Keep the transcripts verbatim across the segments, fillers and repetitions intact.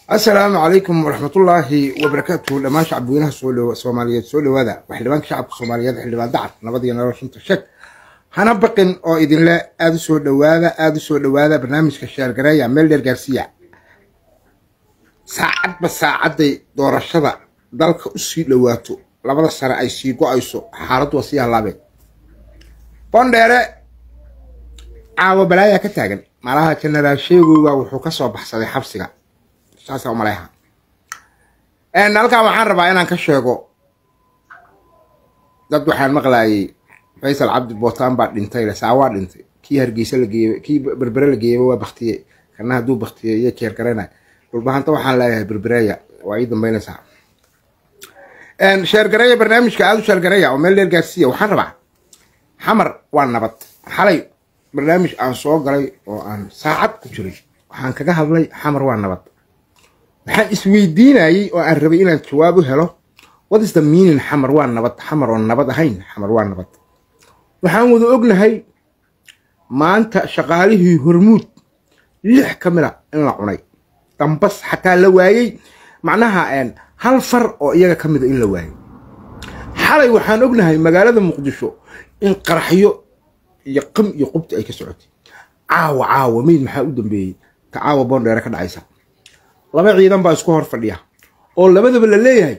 السلام عليكم ورحمة الله وبركاته. لما شعب وينها سولو سوماليات سولو هذا وحلبان شعب الصوماليات حلبان دعت نبضي أنا رشنت الشك هنبقين أو إذن لا هذا سولو هذا هذا سولو هذا برنامج كشار قراية ميلر جارسيا ساعد بس ساعد دور الشذا ذلك أسي لواتو لبض السرع يسيقو أيسو حارت وسيها لابي بونديري عاو بلايا كتاغن مالها كنرا شيغو وحوكسو بحصدي حبسيغا saasa u maleeha een halka waxaan rabaa inaan ka sheego dad waxaan maqlaayay Faisal Abdi Bootaan baa dhintay la saawa dhintay kii Hargeysa la geeyay kii berbere la geeyay waa baqtiyay kana haduu baqtiyay iyo keer garanay walbaahanta waxaan leeyahay berbereya waa ii dambeynaysa een sheer gareeya barnaamijka aad u sheer gareeya oo meel leer gaarsiiya waxaan rabaa xamar waa nabad xalay barnaamij aan soo galay oo aan saacad ku jiray waxaan kaga hadlay xamar waa nabad waxaan isweydiinayay oo aan rabay inaan jawaab u helo what is the meaning xamar waa nabad xamar oo nabad ahayn xamar waa nabad waxaan wada ognahay maanta shaqaalihii hormuud lix kamira in la cunay dambas xataa la waayay macnaha aan hal far oo iyaga kamid in la waayay xalay waxaan ognahay magaalada Muqdisho in qaraxyo iyo qam iyo qubti ay ka socotay caawa caawa meed maxaa u dambeeyay tacaawa boondheer ka dhacaysa laba ciidan baa isku hor fadhiya oo labadaba la leeyahay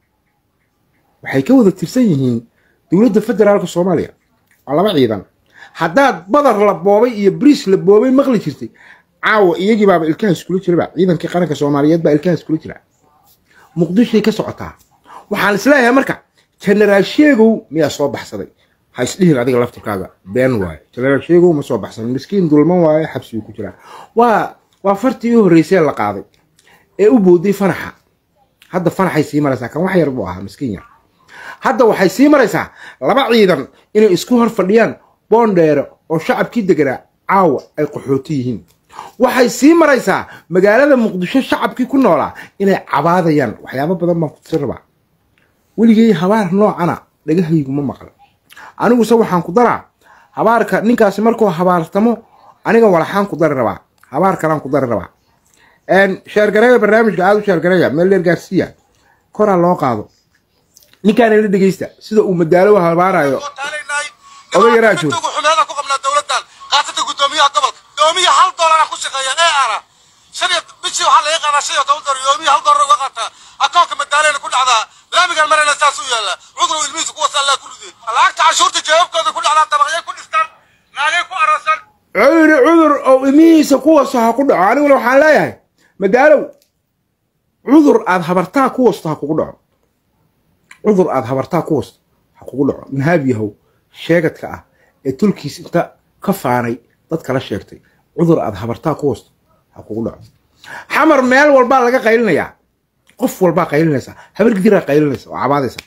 waxay ka wada tirsan yihiin dawladda federaalka Soomaaliya laba ciidan haddaad badar la boobay iyo bris la boobay maqli jirtay caawa iyagii baa ilkaha isku jira ciidankii qaranka Soomaaliyeed baa ilkaha isku jira Muqdisho ka socotaa waxaan isleeyahay marka General Sheegow miyaa soo baxsaday ha isdhihin adiga laftirkaaga been waay General Sheegow ma soo baxsan miskiin dulman waay xabsi ku jira waa waa fartii u horeysay la qaaday ee u boodey fanaxa hadda fanaxay sii maraysaa kan wax yar buu ahaa miskiin yar hadda waxay sii maraysaa laba ciidan inay isku hor fadhiyaan boondheer oo shacabkii deganaa caawa ay qaxooti yihiin waxay sii maraysaa magaalada Muqdisho shacabkii ku noolaa inay cabaadayaan waxyaabo badan baan ku tiraba weligay habaar noocana dhagahaygu ma maqal anigu se waxaan ku daraa habaarka ninkaasi markuu habaartamo aniga walaxaan ku dari rabaa habaar kalaan ku dari rabaa ان شهر قريه برنامج قاعد شهر قريه ميل لير غارسيا كورا لو قادو نيكان اللي دغيستا سيده او مدالو هالبارايو او يراجو خميده ku qabna dawladdan qaasada gudoomiyaha gobolka gudoomiyaha hal doolar ku shaqeeyaan ee ara shariid bishi waxa la yaqaan shayga dawladda gudoomiyaha hal doolar uga qaata akoonka madaaleena ku dhacda laamigan marayna saas u yaala cudur ilmihiisa ku wasal la ku rideen lacagta cashuurta jeebkooda ku dhacda dabaqyo ku dhistaan naagay ku arasan cudur cudur oo ilmihiisa ku wasaha ku dhaco anigu waxaan leeyahay مدالو عذر أذ هبرتا كوست هكو دعو عذر أذ هبرتا كوست هكو دعو من هذه هو شيغت كأ التركيس انت كفاني ضدك لا شيغتي عذر أذ هبرتا كوست هكو دعو حمر ميل والبا لغا قيلنا يا قف والبا قيلنيسا هبر كثير قيلنيسا وعباديسا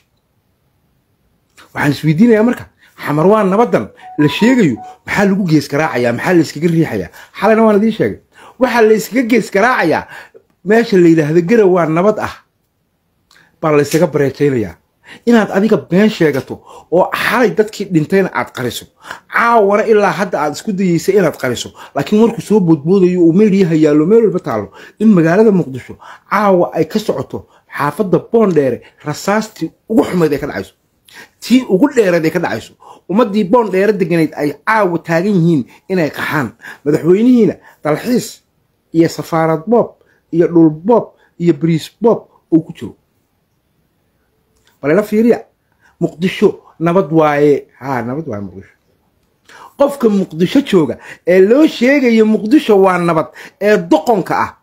waxaan isweydiinaya marka xamar waa nabadan la sheegayo maxaa lagu gees garaacaya maxaa la iskaga riixaya xalana waan idin sheegay waxa la iskaga gees garaacaya meesha la yiraahdo garow waa nabad ah baa la iskaga bareeteynaya inaad adiga been sheegato oo xalay dadkii dhintayna aad qariso caawara ilaa hadda aad isku dayeysay inaad qariso laakiin markuu soo boodboodayo oo meeliyaha yaalo meel walba taalo in magaalada Muqdisho caawa ay ka socoto xaafadda Boondheer rasaasti ugu xumeed ay ka dhacayso tii ugu dheeraad ay ka dhacayso ummadii Boondheer deganeed ay caawa taagan yihiin inay qaxaan madaxweynihiina dalxiis iyo safaarad bob iyo dhul bob iyo bariis bob oo ku jiro wala fiiriya Muqdisho nabad waaye ha nabad waaye Muqdisho qofka Muqdisho jooga ee loo sheegayo Muqdisho waa nabad ee doqonka ah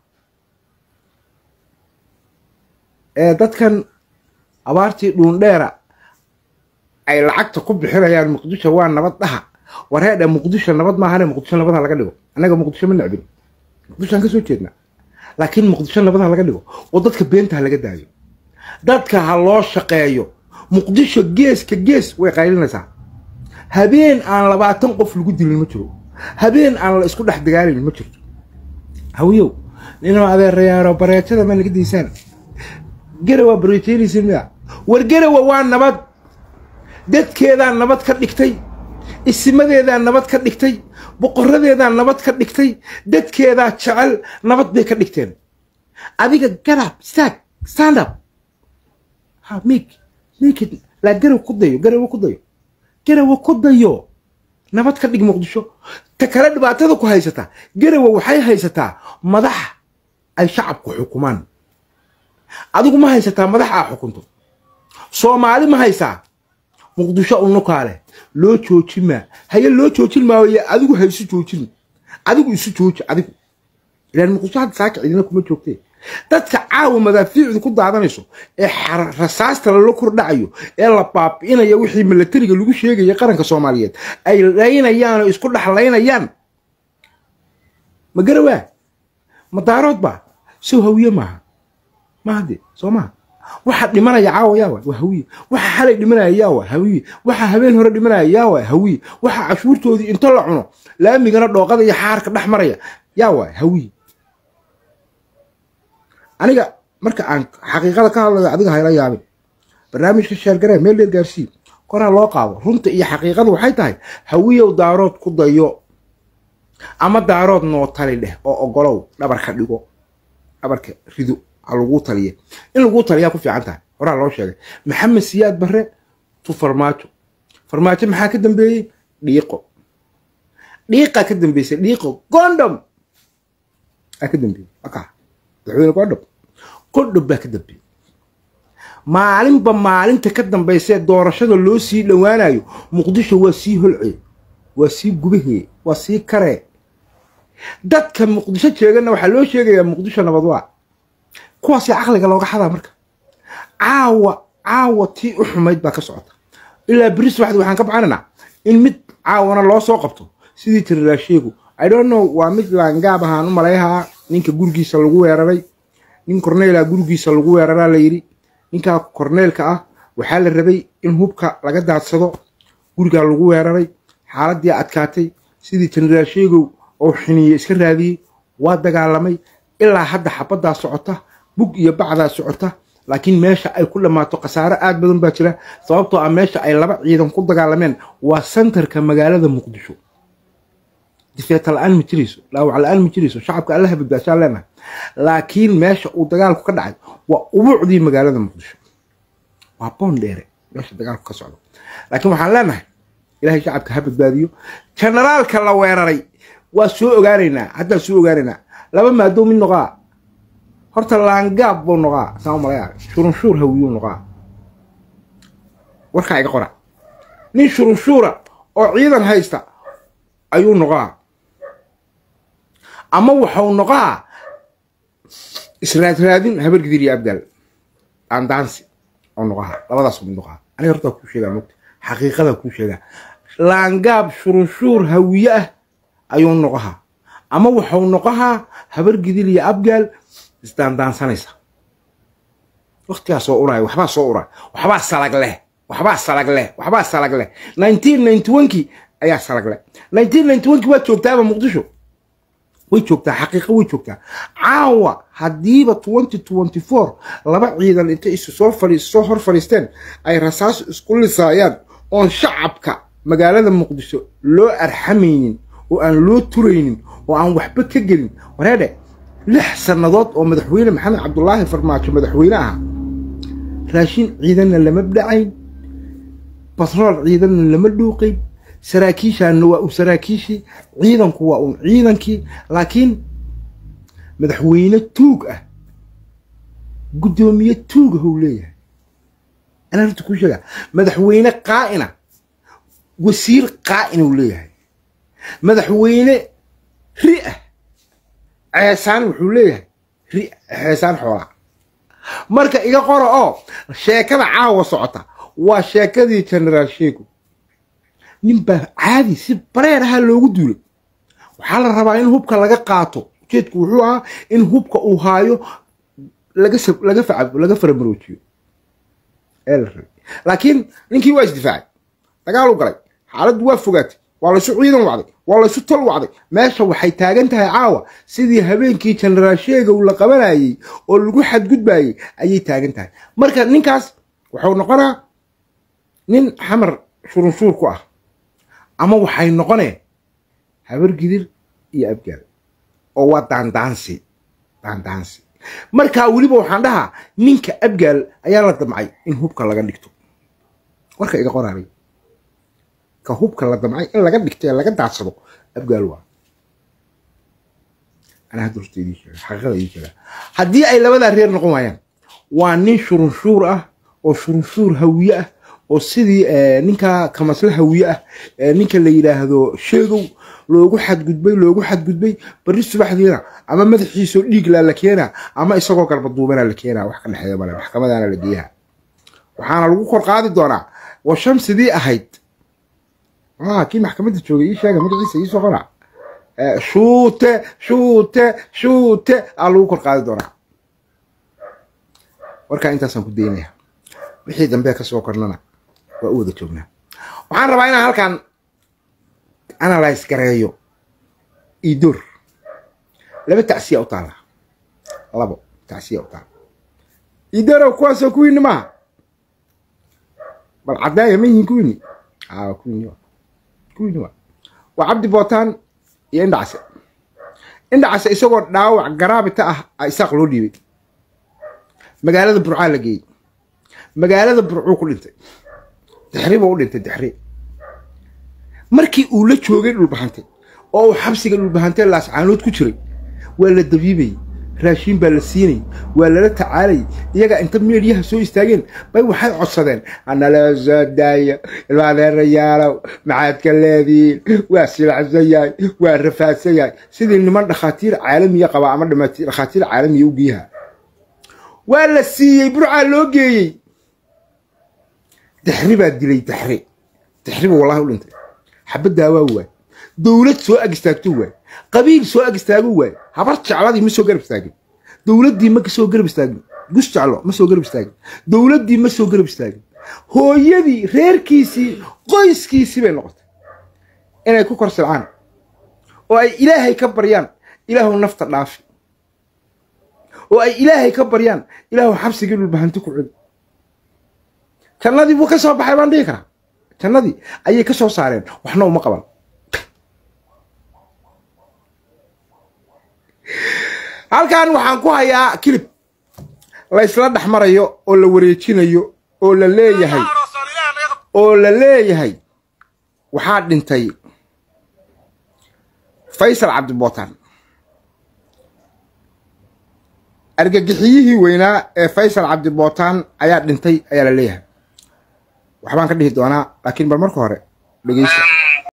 ee dadkan abaartii dhuundheera ay lacagta ku bixinayaan Muqdisho waa nabad dhaha wareeda Muqdisho nabad ma ahane Muqdisho nabad laga dhigo anaga Muqdisho ma nacbin Muqdisho ka soo jeedna laakiin Muqdisho nabad laga dhigo oo dadka beenta laga daayo dadka ha loo shaqeeyo Muqdisho gees ka gees way qaylinaysaa habeen aan labaatan qof lagu dilin ma jiro habeen aan la isku dhex dagaalin ma jirto hawiyo inuu adeerayaaro bareetada ma laga diisan garowa bareeteelisinaya war garowa waa nabad dadkeeda nabad ka dhigtay ismadeeda nabad ka dhigtay boqoradeeda nabad ka dhigtay dadkeeda jecel nabad bay ka dhigteen adiga garab staag stand up ha make make it la garaw ku dayo garaw ku dayo garaw ku dayo nabad ka dhig muqdisho ta kala dhibaatada ku haysata garaw waxay haysataa madax ay shacabku xukumaan adigu ma haysataa madax ah xukunto Soomaali ma haysaa muqdisho uu kaale loo joojima haye loo joojin maayo adigu hayso joojin adigu isu jooji adigu ilaan muqdisho had saaka idina kuma joogtay dadka caawa madaafiicdu ku daadanayso ee rasaasta la kordhacayo ee la baabiinayo wixii militariga lagu sheegay qaranka Soomaaliyeed ay leeynayaan oo isku dhaxlaynayaan ma garawaa ma daarood ba soo hawiye ma ma hadi Soomaa waxa dhimanaya caawa yaa waa hawiye waxa xalay dhimanaya yaa waa hawiye waxa habeen hore dhimanaya yaa waa hawiye waxa cashuurtoodii inta la cuno laamigana dhooqada iyo xaarka dhaxmaraya yaa waa hawiye aniga marka aan xaqiiqada ka hadlayo adiga hayla yaabin barnaamijka share garay meel dheer gaarsii qoraa loo qaado runta iyo xaqiiqadu waxay tahay hawiye daarood ku dayo ama daarood noo tali leh oo ogolow dhabarka dhigo dhabarka rido lagu taliye in lagu taliya ku fiican tahay horaa loo sheegay maxamed siyaad barre tu farmaajo farmaajo maxaa ka dambeeyay dhiiqo dhiiqa ka dambeysay dhiiqo gondom ka dambeeyay aka dadweyne gondom gondom baa ka dambeeyay maalinba maalinta ka dambeysay doorashada loo sii dhawaanayo muqdisho waa sii holcay waa sii gubahay waa sii kare dadka muqdisho jeegana waxa loo sheegayaa muqdisho nabad waa kuwaas aqliga looga xadaa marka caawa caawa tii u xumayd baa ka socota ilaa bris waxdu waxaan ka baxanaa in mid caawana loo soo qabto sidii tirada sheegu I don't know waa mid laangaab ahaan u maleeyaha ninka gurigiisa lagu weeraray nin korneela gurigiisa lagu weeraraa la yiri ninka korneelka ah waxa la rabay in hubka laga daadsado guriga lagu weeraray xaaladii adkaatay sidii tirada sheegu oo xiniye iska raadiyay waa dagaalamay ilaa hadda xabada socota bug iyo bacda socota laakiin meesha ay ku dhamaato qasaare aad badan baa jira sababtoo ah meesha ay laba ciidan ku dagaalameen waa centerka magaalada muqdisho difaatal aan mijriso laaw ala aan mijriso shacabka Allah badbaasha leena laakiin meesha uu dagaalku ka dhacay waa ubuucdii magaalada muqdisho waa boondheere meesha dagaalku ka socdo laakiin waxaan leenahay ilaahay shacabka ha badbaadiyo generaalka la weeraray waa soo ogaanaynaa hadda soo ogaanaynaa laba maado mid noqaa horta laangaab buu noqaa saaw malaya shurun shur hawiyo noqaa warka iga qora nin shurun shura oo ciidan haysta ayuu noqaa ama wuxuu noqaa israad raadin habar gidir iyo abdal aan daansi oo noqaa labadaas mid noqaa aniga horta ku sheegaa mugti xaqiiqada ku sheegaa laangaab shurun shur hawiye ah ayuu noqaa ama wuxuu noqaa habar gidir iyo abgal istaan daansanaysa waqtiga soo uray waxba soo uray waxba salag leh waxba salag leh waxba salag leh nineteen ninety-one ki ayaa salag leh nineteen ninety-one ki waa joogtaa muqdisho way joogtaa xaqiiqo way joogtaa caawa hadiiba twenty twenty-four laba ciidan inta isu soo fariiso hor fariisteen ay rasaas isku lisaayaan oo shacabka magaalada muqdisho loo arxamaynin oo aan loo turaynin oo aan waxba ka gelin wareede lix sanadood oo madaxweyne maxamed cabdullaahi farmaajo madaxweynaha raashin ciidanna lama dhacayn batrool ciidanna lama dhuuqay saraakiishaana waa u saraakiishi ciidanku waa un ciidankii laakiin madaxweyne tuug ah gudoomiye tuug ah uu leeyahay ana runta ku sheega madaxweyne qaa'ina wasiir qaa'ina uu leeyahay madaxweyne ri'ah عيسان وحوليه عيسان حولا مركا إيقا قرأ أو شاكدا عاوة صعطة وشاكدي جنرال شيكو نمبا عادي سيب برير هالو قدولي وحال الربا إن هوبكا لغا قاطو جيدكو وحوها إن هوبكا أوهايو لغا فعب لغا فرمروتيو لكن ننكي واش دفاعي لقالو قرأي حالد وافقاتي والله شو عيدان وعدي والله شو طل وعدي ماشي waxay taagan tahay caawa sidii habeenkii general sheega uu la qabanayay oo lagu xad gudbayay ayay taagan tahay marka ninkaas wuxuu noqonaa nin xamar shurun shur ku ah ama waxay noqonee habar gidir iyo abgaal oo waa daan daansi daan daansi markaa weliba waxaan dhahaa ninka abgaal ayaa la damcay in hubka laga dhigto warka iga qoraaray ka hubka la damcay in laga dhigto laga daadsado abgaal waa ana hadda horteedii xaqada ii jira haddii ay labada reer noqon waayaan waa nin shurunshuur ah oo shurunshuur hawiye ah oo sidii ninka kamasla hawiye ah ninka la yiraahdo sheegow loogu xadgudbay loogu xadgudbay bari subaxdiina ama madaxiisa dhiig la la keenaa ama isagoo garba duubana la keenaa wax ka dhaxeeya bal maxkamadana la geeyaa waxaana lagu kor qaadi doonaa wa shamsidii ahayd ah kii maxkamadda joogay ii sheegay magaciisa ii soo qora shuute shuute shuute aa lagu kor qaadi doonaa warkaa intaasaan ku daynayaa wixii dambe ka soo kornana waa u wada joognaa waxaan rabaa inaan halkan analyze gareeyo idur laba tacsiya u taala labo tacsiya u taala idaro kuwaasoo kuwiinni maaha bal caddaaya ma yihiin kuwiinni aa kuwiinni waa kuwiinni waa waa cabdi bootaan iyo indhacase indhacase isagoo dhaawac garaabita ah isaaq loo dhiibay magaalada burcaa la geeyey magaalada burcuu ku dhintay dixri buu u dhintay dixri markii uu la joogay dhulbahantay oo uu xabsiga dhulbahantay laascaanood ku jiray waa la dabiibay raashin baa la siinay waa lala tacaalay iyaga inta meediyaha soo istaageen bay waxay codsadeen anala zaadaya ilaadeerayaalow macaadka leediin waa silacsayaay waa rafaasayaay sidii niman dhakhaatiir caalamiya qaba ama dhakhaatiir caalamiya u biyaha waa la siiyey burcaa loo geeyey dixri baa dilay dixri dixri buu wallahi u dhintay xabaddaa waa waay dowlad soo ag istaagto waay qabiil soo ag istaago waay habar jecladii ma soo garab istaagin dowladdii ma soo garab istaagin gus jeclo ma soo garab istaagin dowladdii ma soo garab istaagin hooyadii reerkiisii qoyskiisii bay noqotay inay ku korsilcaan oo ay ilaahay ka baryaan ilaahu nafta dhaafi oo ay ilaahay ka baryaan ilaahu xabsigii dhulbahanti ku celi jannadii buu ka soo baxay baan dhihi karaa jannadii ayay ka soo saareen waxna uma qaban halkan waxaan ku hayaa kilib la isla dhex marayo oo la wareejinayo oo la leeyahay oo la leeyahay waxaa dhintay faysal cabdi bootaan argagixiyihii weynaa ee faysal cabdi bootaan ayaa dhintay ayaa la leeyahay waxbaan ka dhihi doonaa laakiin bal marka hore dhegeysta